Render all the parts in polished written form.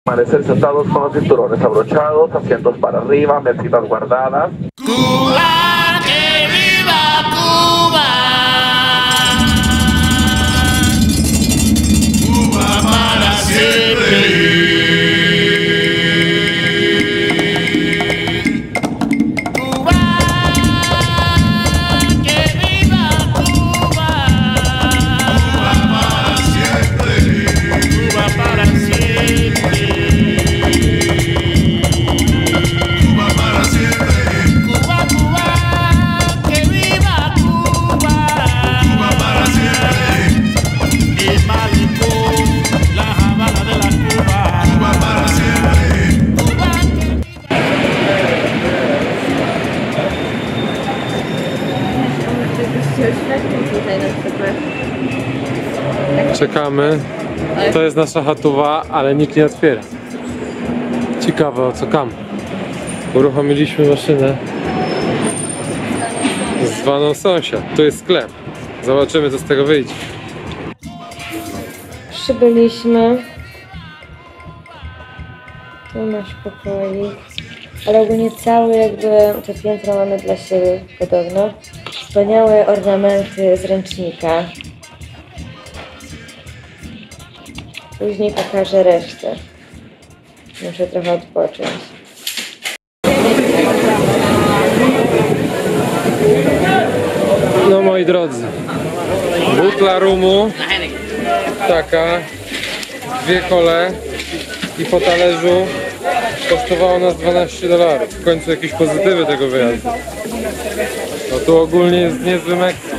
Permanecer sentados con los cinturones abrochados, asientos para arriba, mesitas guardadas. Cuba, que viva Cuba. Cuba para siempre. Czekamy. To jest nasza chatuwa, ale nikt nie otwiera. Ciekawe, o co kam. Uruchomiliśmy maszynę zwaną sąsiad. Tu jest sklep. Zobaczymy, co z tego wyjdzie. Przybyliśmy. Tu nasz pokoik. Ale ogólnie cały jakby to piętro mamy dla siebie podobno. Wspaniałe ornamenty z ręcznika. Później pokażę resztę. Muszę trochę odpocząć. No moi drodzy, butla rumu, taka, 2 kole i po talerzu kosztowało nas $12. W końcu jakieś pozytywy tego wyjazdu. No tu ogólnie jest niezły Meksyk.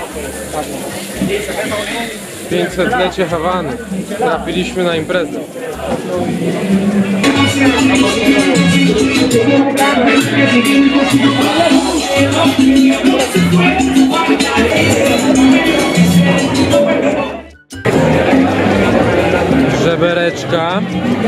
500-lecie Hawany. Trafiliśmy na imprezę. Żebereczka.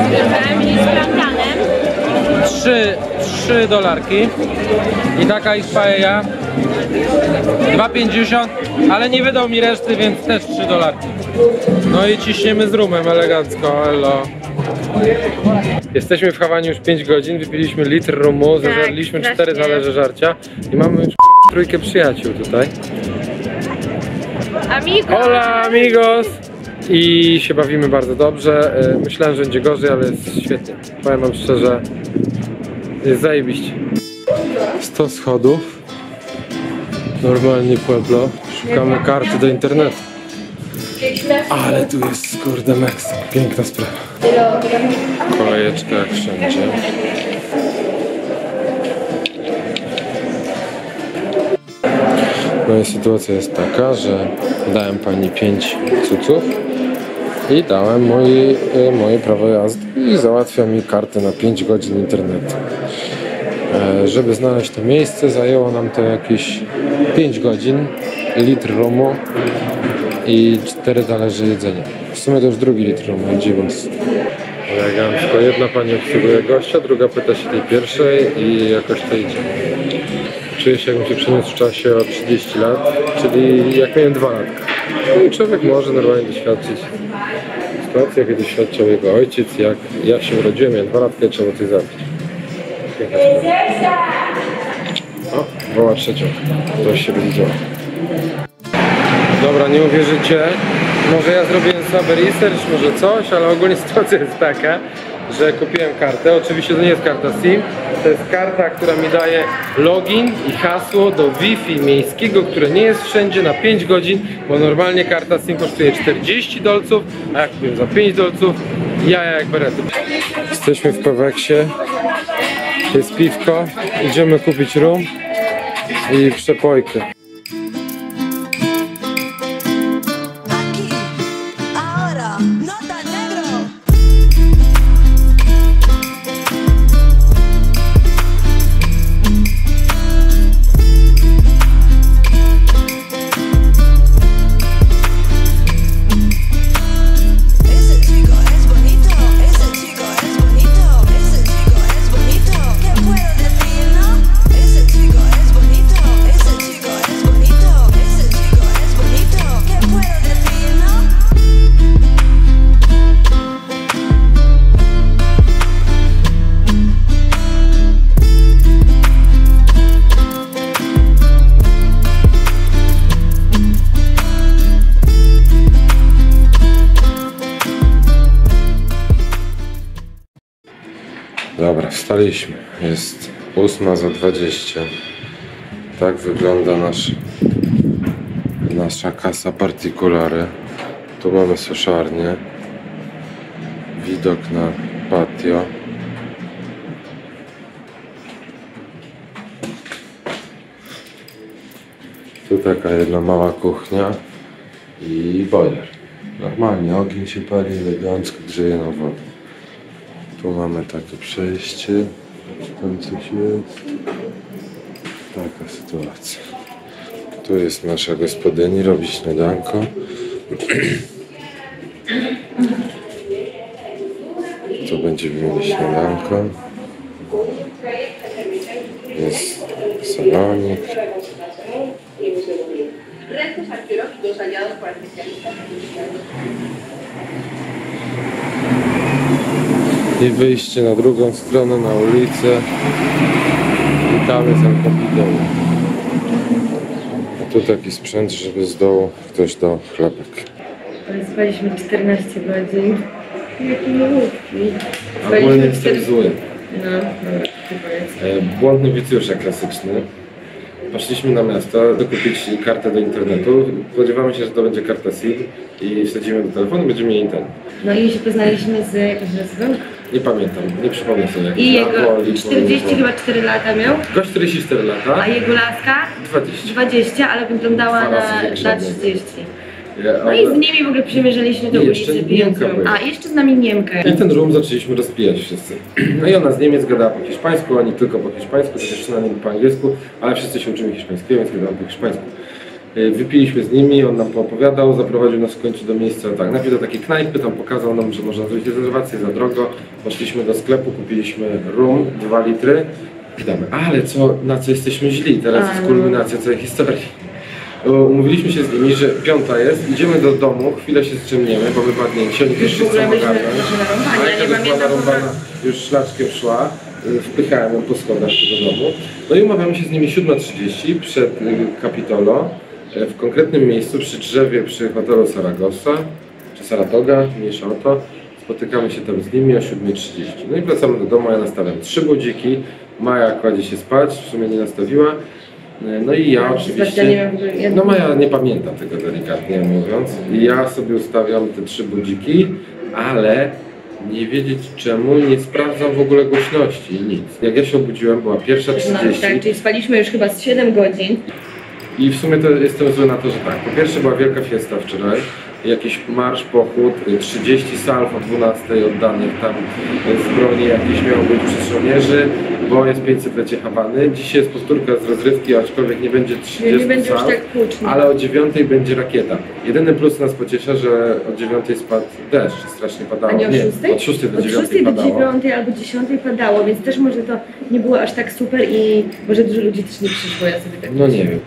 Trzy dolarki. I taka ich paella. 2,50, ale nie wydał mi reszty, więc też $3. No i ciśniemy z rumem elegancko, elo. Jesteśmy w Hawanie już 5 godzin, wypiliśmy litr rumu, zażarliśmy 4 talerze żarcia i mamy już trójkę przyjaciół tutaj. Amigos! Hola amigos! I się bawimy bardzo dobrze. Myślałem, że będzie gorzej, ale jest świetnie. Powiem wam szczerze, jest zajebiście. 100 schodów. Normalnie Pueblo. Szukamy karty do internetu. Ale tu jest kurde Meksyk. Piękna sprawa. Kolejeczka jak wszędzie. No i sytuacja jest taka, że dałem pani 5 cuców i dałem moje prawo jazdy i załatwia mi kartę na 5 godzin internetu. Żeby znaleźć to miejsce, zajęło nam to jakieś 5 godzin, litr rumu i 4 talerze jedzenia. W sumie to już drugi litr rumu, dziwąc. Elegancko. Jedna pani obsługuje gościa, druga pyta się tej pierwszej i jakoś to idzie. Czuję się, jakbym się przeniósł w czasie o 30 lat, czyli jak miałem 2 latka. No i człowiek może normalnie doświadczyć sytuacji, jakiej doświadczał jego ojciec, jak ja się urodziłem, miałem 2 latka i trzeba coś zrobić. O, woła trzecią. To się będzie działo. Dobra, nie uwierzycie. Może ja zrobiłem słaby research, może coś, ale ogólnie sytuacja jest taka, że kupiłem kartę. Oczywiście to nie jest karta SIM. To jest karta, która mi daje login i hasło do Wi-Fi miejskiego, które nie jest wszędzie na 5 godzin, bo normalnie karta SIM kosztuje $40, a jak kupiłem za $5, jaja jak berety. Jesteśmy w Peweksie. Jest piwko, idziemy kupić rum i przepojkę. Dobra, wstaliśmy. Jest 8:20. Tak wygląda nasza casa particulare. Tu mamy suszarnię. Widok na patio. Tu taka jedna mała kuchnia i boiler. Normalnie ogień się pali, elegancko grzeje na wodę. Tu mamy takie przejście. Tam coś jest. Taka sytuacja. Tu jest nasza gospodyni, robi śniadanko. Tu będziemy mieli śniadanko. Jest salonik. Restos arqueológicos hallados por especialistas I wyjście na drugą stronę, na ulicę. I tam jest Alcapidolo. A tu taki sprzęt, żeby z dołu ktoś dał chlebek. Spaliśmy 14 godzin. Jakie malutki. Ogólnie jestem zły. No, dobra, ty powiedz. Błąd nowicjusza klasyczny. Poszliśmy na miasto dokupić kartę do internetu. Spodziewamy się, że to będzie karta SIM i wsadzimy do telefonu, będziemy mieli internet. No i się poznaliśmy z jakąś nazwą. Nie pamiętam, nie przypomnę sobie. I jego 40 chyba 4 lata miał, Gość 44 lata. a jego laska 20. 20, ale wyglądała Dwa razy na większa 30. No i z nimi w ogóle przymierzyliśmy do I jeszcze ulicy Niemka pijącą. była. A, jeszcze z nami Niemkę. I ten room zaczęliśmy rozpijać wszyscy. No i ona z Niemiec gadała po hiszpańsku, oni tylko po hiszpańsku, też dziewczyna nie po angielsku, ale wszyscy się uczymy hiszpańskiego, więc gadałam po hiszpańsku. Wypiliśmy z nimi, on nam poopowiadał, zaprowadził nas w końcu do miejsca, tak, najpierw do takiej knajpy, tam pokazał nam, że można zrobić rezerwację za drogo. Poszliśmy do sklepu, kupiliśmy rum, 2 litry. Witamy. Ale na co jesteśmy źli? Teraz jest kulminacja całej historii. Umówiliśmy się z nimi, że 5 jest, idziemy do domu, chwilę się strzemniemy, bo wypadnięci, oni też się chcą ogarnąć. Ale jakaś była narąbana, już szlaczkiem szła, wpychałem ją po schodach do domu. No i umawiamy się z nimi 7:30 przed Capitolo, w konkretnym miejscu, przy drzewie, przy hotelu Saragossa, czy Saratoga, mniejsza o to. Spotykamy się tam z nimi o 7:30. No i wracamy do domu, ja nastawiam 3 budziki, Maja kładzie się spać, w sumie nie nastawiła. No i ja oczywiście, no Maja nie pamięta tego delikatnie mówiąc. I ja sobie ustawiam te 3 budziki, ale nie wiedzieć czemu nie sprawdzam w ogóle głośności i nic. Jak ja się obudziłem, była 1:30. No, tak, czyli spaliśmy już chyba z 7 godzin. I w sumie to jestem zły na to, że tak. Po pierwsze była wielka fiesta wczoraj. Jakiś marsz, pochód, 30 salw o 12 oddanych tam z broni jakieś miało być przez żołnierzy, bo jest 500-lecie Hawany. Dzisiaj jest powtórka z rozrywki, aczkolwiek nie będzie 30 Nie będzie już salw, tak hucznie. ale o 9 będzie rakieta. Jedyny plus nas pociesza, że o 9 spadł deszcz, strasznie padało. A nie o 6? Od 6 do 9 Od 6 do padało. 9 albo 10 padało, więc też może to nie było aż tak super i może dużo ludzi też nie przyszło, ja sobie tak No nie wiem,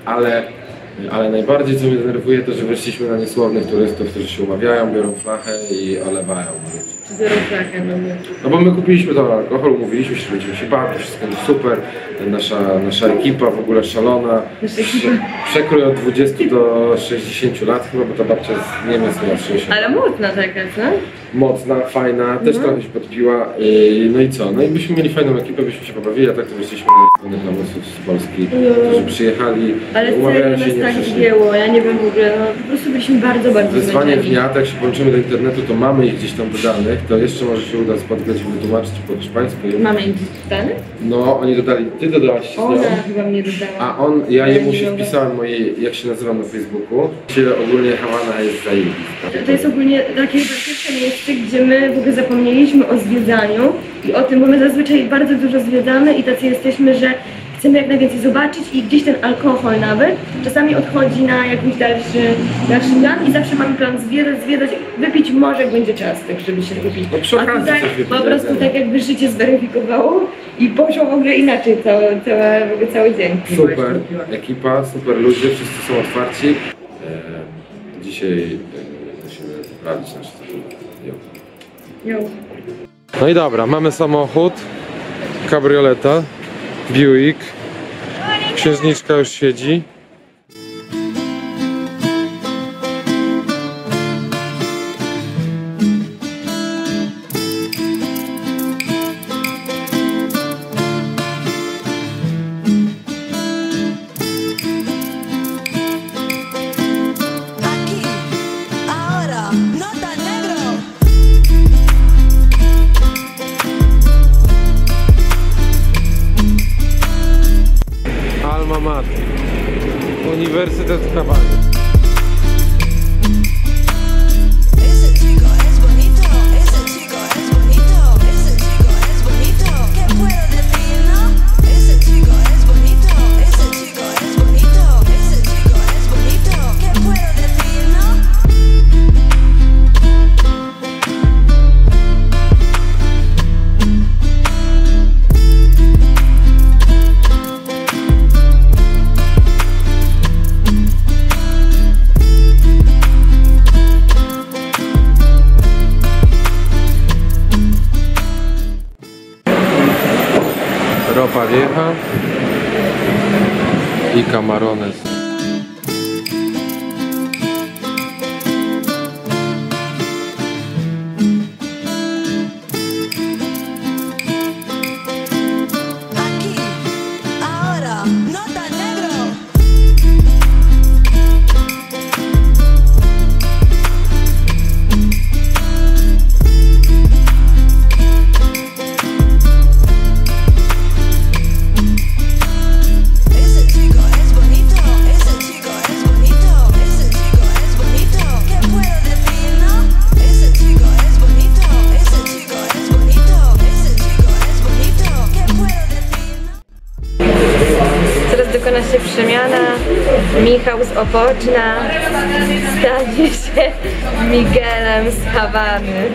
ale najbardziej co mnie denerwuje to, że weszliśmy na niesłownych turystów, którzy się umawiają, biorą flachę i olewają ludzi. biorą flachę, no nie. No bo my kupiliśmy tam alkohol, mówiliśmy się, że będziemy się bawić, wszystko będzie super. Nasza ekipa w ogóle szalona. Nasza ekipa. Przekrój od 20 do 60 lat chyba, bo ta babcia z Niemiec miała 60. Ale mocna taka, co? Mocna, fajna, też trochę się podpiła. No i co? No i byśmy mieli fajną ekipę, byśmy się pobawili, a tak to wyszliśmy na namysłów z Polski, którzy przyjechali, Ale umawiają serio się, nas nie tak przyszli. wzięło, ja nie wiem w ogóle, no po prostu byliśmy bardzo Wyzwanie zmęczeni. dnia, tak jak się połączymy do internetu, to mamy ich gdzieś tam dodanych, to jeszcze może się uda spotkać i wytłumaczyć po hiszpańsku. Mamy im gdzieś dane? No, oni dodali, ty dodałaś się z nią, Ona chyba mnie dodała. a on, ja Ale jemu nie się mogę. wpisałem mojej, jak się nazywam na Facebooku, gdzie ogólnie Hawana jest zajebista. To jest ogólnie takie bezpieczne miejsce, gdzie my w ogóle zapomnieliśmy o zwiedzaniu i o tym, bo my zazwyczaj bardzo dużo zwiedzamy i tacy jesteśmy, że chcemy jak najwięcej zobaczyć i gdzieś ten alkohol nawet czasami odchodzi na jakiś dalszy plan i zawsze mamy plan zwiedzać, wypić może jak będzie czas, tak żeby się wypić. No przy A okazji tutaj coś wypić, po prostu wiadomo. tak jakby życie zweryfikowało i poszło w ogóle inaczej cały dzień. Super ekipa, super ludzie, wszyscy są otwarci. Dzisiaj musimy poprawić nasze Jo. No i dobra, mamy samochód, kabrioleta, Buick, księżniczka już siedzi. Uniwersytet w Hawanie. Ropa vieja y camarones. Aquí, ahora, nota negro. Teraz dokona się przemiana. Michał z Opoczna stanie się Miguelem z Hawany.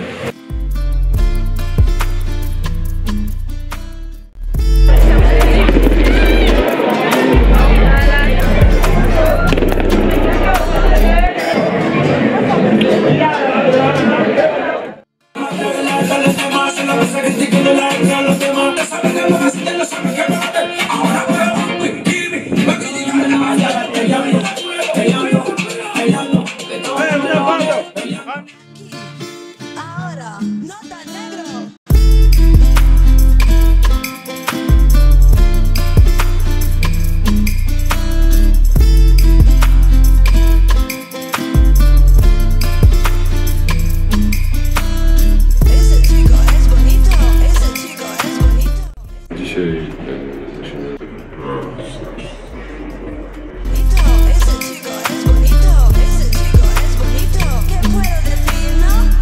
Ahora, nota negro. Ese chico es bonito, ese chico es bonito. Dzisiaj Ese chico es bonito, ese chico es bonito. ¿Qué puedo decir, no?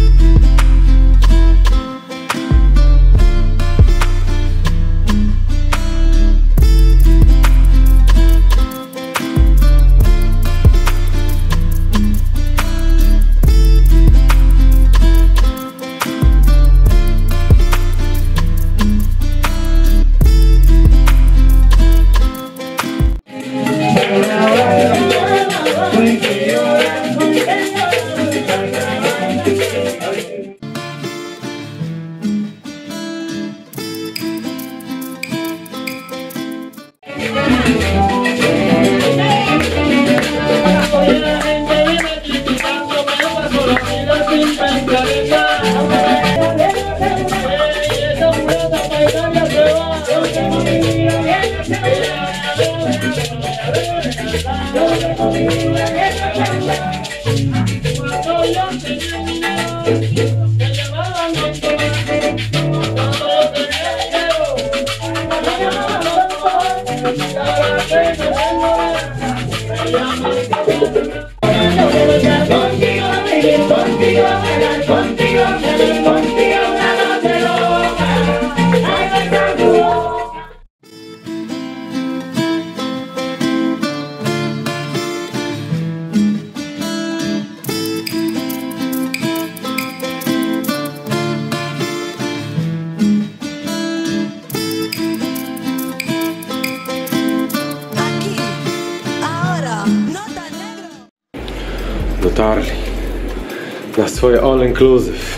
Dotarli na swoje all inclusive.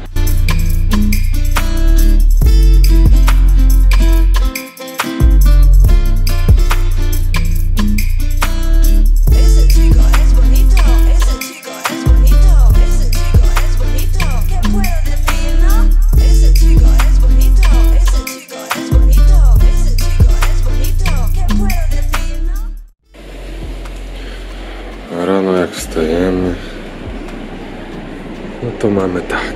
Ese chico es bonito, ese chico es bonito, ese chico es bonito. ¿Qué puedo decir, no? Ese chico es bonito, ese chico es bonito, ese chico es bonito. ¿Qué puedo decir, no? Rano jak wstajemy, no to mamy tak.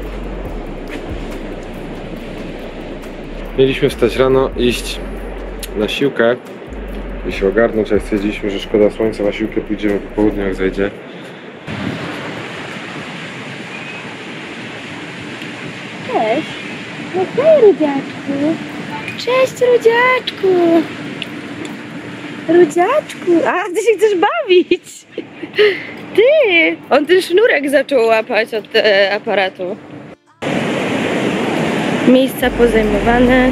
Mieliśmy wstać rano, iść na siłkę i się ogarnąć, ale stwierdziliśmy, że szkoda słońca, na siłkę pójdziemy po południu, jak zejdzie. Cześć. No hej, Rudziaczku. Cześć, Rudziaczku. Rudziaczku. A, ty się chcesz bawić. Ty. On ten sznurek zaczął łapać od aparatu. Miejsca pozajmowane.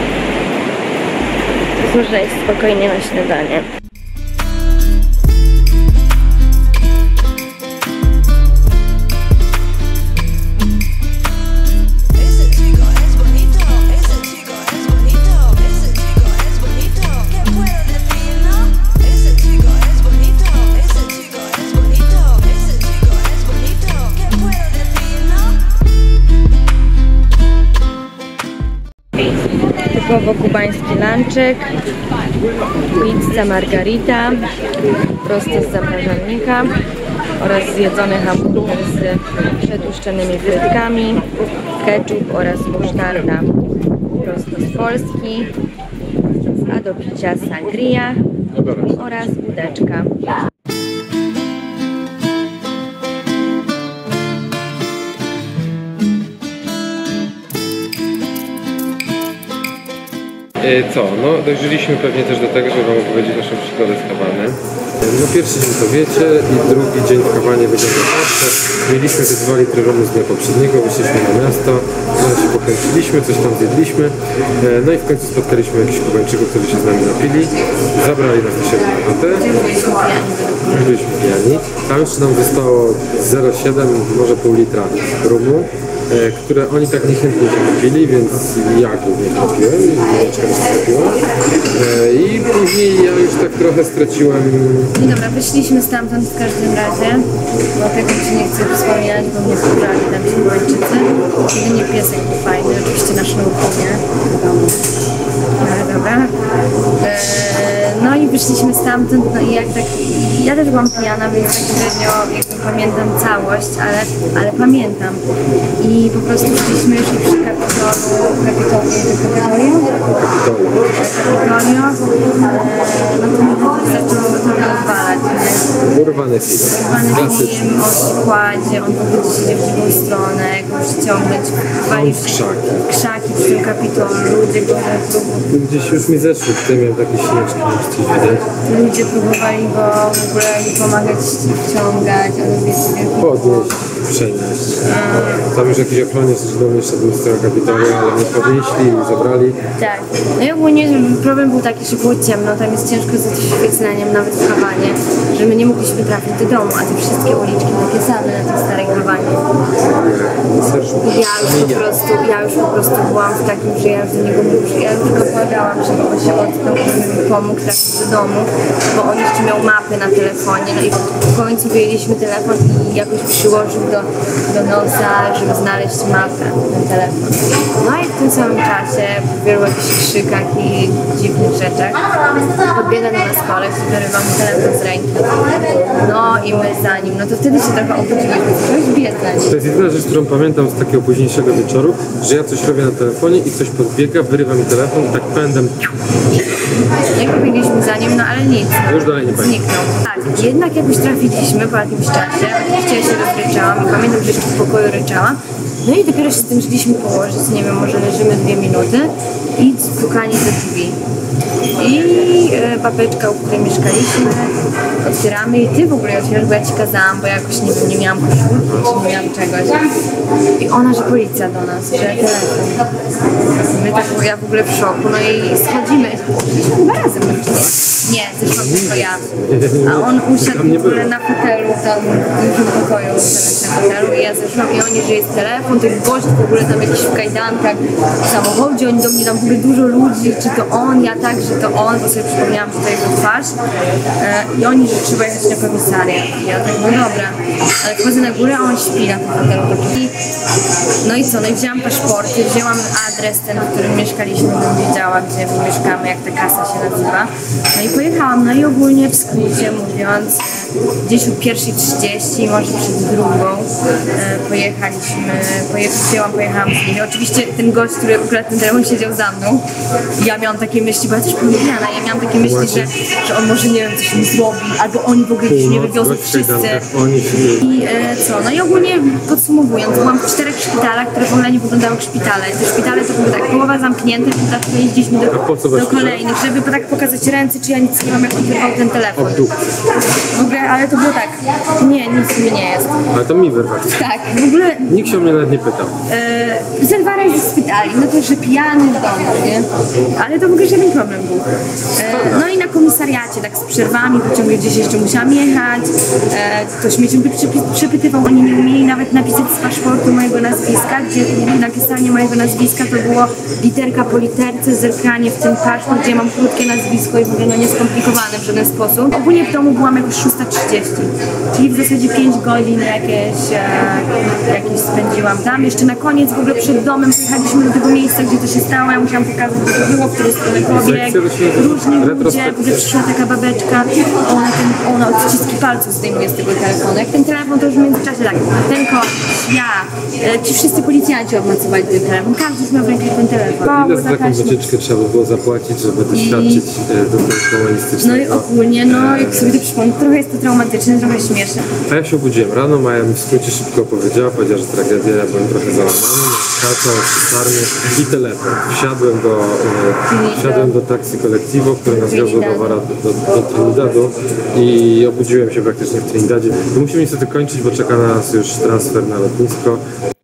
Można iść spokojnie na śniadanie. Ese chico es bonito, ese chico es bonito, ese chico es bonito, ¿qué puedo decir, no? Ese chico es bonito, ese chico es bonito, ese chico es bonito, ¿qué puedo decir, no? Typowo kubański lunchek, pizza margarita, prosto z zamrażalnika oraz zjedzony hamburger z przetłuszczonymi frytkami, ketchup oraz musztarda prosto z Polski, a do picia sangria oraz wódeczka. Co? No dojrzeliśmy pewnie też do tego, żeby wam opowiedzieć naszą przygodę z Hawanem. No pierwszy dzień to wiecie i drugi dzień w Hawanie wygląda tak, że mieliśmy te 2 litry rumu z dnia poprzedniego, wyszliśmy na miasto, no się pokręciliśmy, coś tam zjedliśmy, no i w końcu spotkaliśmy jakichś Kubańczyków, którzy się z nami napili, zabrali nas do siebie na chatę, byliśmy pijani, tam jeszcze nam zostało 0,7, może pół litra rumu, które oni tak niechętnie się kupili, więc ja głównie kupiłem i Mieczka też kupiła. I później ja już tak trochę straciłem. No dobra, wyszliśmy stamtąd w każdym razie, bo tego ci nie chcę wspominać, bo mnie wkurzali tam ci Kubańczycy. Jedynie piesek był fajny, oczywiście na sznurku, nie? Ale dobra. No i wyszliśmy stamtąd, no i jak tak, ja też byłam pijana, więc tak średnio jakby pamiętam całość, ale pamiętam. I po prostu szliśmy już przy Kapitolio, no to mi zaczęło to odwalać, nie? Urwany film. Urwany film o składzie, on powinien siedzieć w drugą stronę, jakoś ciągnąć, walić w krzaki przy tym Kapitolu, ludzie go Gdzieś już mi zeszły, tutaj miałem takie śnieżki, gdzieś widać. ludzie próbowali go w ogóle mi pomagać wciągać, ale wiecie, Podnieść, przenieść. Tam już jakiś ochroniarz do mnie jeszcze był z tego Kapitolia, ale mnie podnieśli i zabrali. tak. No i ogólnie problem był taki, że było ciemno, tam jest ciężko z oświetleniem nawet w Hawanie, że my nie mogliśmy trafić do domu, a te wszystkie uliczki takie same na tej starej Hawanie. Ja już po prostu byłam w takim, że ja do niego muszę, ja już go błagałam, żeby on się oddał, żeby mi pomógł trafić do domu, bo on jeszcze miał mapy na telefonie, no i w końcu wyjęliśmy telefon i jakoś przyłożył do nosa, żeby znaleźć mapę na telefon. No i w tym samym czasie, po wielu jakichś krzykach i dziwnych rzeczach, podbiega do nas koleś i wyrywa mu telefon z ręki. No i my za nim, no to wtedy się trochę obudziłyśmy, coś biegać. To jest jedyna rzecz, którą pamiętam z takiego późniejszego wieczoru, że ja coś robię na telefonie i ktoś podbiega, wyrywa mi telefon i tak pędem. Jak biegliśmy za nim, no ale nic. Już dalej nie pamiętam. Zniknął. Tak, jednak jakoś trafiliśmy po jakimś czasie. Oczywiście ja się rozryczałam i pamiętam, że jeszcze w pokoju ryczałam. No i dopiero się zdążyliśmy położyć, nie wiem, może leżymy 2 minuty i pukanie do drzwi. I babeczka, u której mieszkaliśmy, otwieramy i ty w ogóle otwierasz, bo ja ci kazałam, bo jakoś nie wiem, nie miałam koszulki, czy nie miałam czegoś. I ona, że policja do nas, że telefon. My tak, ja w ogóle w szoku, no i schodzimy. Szliśmy chyba razem, nie, zresztą tylko ja. A on usiadł w ogóle na fotelu, tam w dużym pokoju, na fotelu i ja zeszłam i oni, że jest telefon, to jest gość w ogóle tam jakiś w kajdankach, w samochodzie, oni do mnie tam w ogóle dużo ludzi, czy to on, ja tak, że to on, bo sobie przypomniałam, że to jego twarz. I oni, że trzeba jechać na komisariat. I ja tak, no dobra. Ale wchodzę na górę, a on śpi na tym fotelu. No i co, no i wzięłam paszporty, wzięłam adres ten, w którym mieszkaliśmy, bym wiedziała, gdzie mieszkamy, jak ta kasa się nazywa. No i pojechałam, no i ogólnie w skrócie mówiąc, gdzieś u pierwszej 1:30, może przed drugą. Pojechałam z nimi. Oczywiście ten gość, który akurat ten telefon siedział za mną, ja miałam takie myśli, bo ja też pomyślana, ja miałam takie myśli, że on może, nie wiem, coś mi zrobi, albo oni w ogóle gdzieś mnie wywiozą wszyscy. I co, no i ogólnie podsumowując, byłam w 4 szpitalach, które w ogóle nie wyglądały jak szpitale. Te szpitale to były tak, połowa zamknięte, potem jeździliśmy do kolejnych, żeby tak pokazać ręce, czy ja nic nie mam, jak odbywał ten telefon. W ogóle, ale to było tak, nie, nic mi nie jest. Ale to mi wyrwać. Tak, w ogóle... Nikt się mnie nawet nie pytał. Ze 2 razy z szpitali, no to, że pijany w domu, nie? Ale to w ogóle żaden problem był. No i na komisariacie, tak z przerwami, pociągiem gdzieś jeszcze musiałam jechać, ktoś mnie ciągle przepytywał, oni nie umieli nawet napisać z paszportu mojego nazwiska, gdzie napisanie mojego nazwiska to było literka po literce, zerkanie w ten paszport, gdzie mam krótkie nazwisko i w ogóle no nieskomplikowane w żaden sposób. Ogólnie w domu byłam jakoś 6:30, czyli w zasadzie 5 godzin jakieś spędziłam tam. Jeszcze na koniec w ogóle przed domem pojechaliśmy do tego miejsca, gdzie to się stało, ja musiałam pokazać, gdzie to było, w której stronie pobieg, różni ludzie, gdzie przyszła taka babeczka, ona odciski palców zdejmuje z tego telefonu. Jak ten telefon, to już w międzyczasie tak, ten koleś, ja, ci wszyscy policjanci obmacowali ten telefon, każdy już miał w rękach ten telefon. Ile za taką wycieczkę trzeba by było zapłacić, żeby doświadczyć do tego humanistycznego? No i ogólnie, no jak sobie to przypomnę, trochę jest to traumatyczne, trochę śmieszne. A ja się obudziłem rano, Maja mi w skrócie szybko powiedziała, że tragedia, ja byłem trochę załamany, kacał, czarny i telefon. Wsiadłem do taksi kolektywo, które nas wiozło do Trinidadu i obudziłem się praktycznie w Trinidadzie. Musimy niestety kończyć, bo czeka na nas już transfer na lotnisko.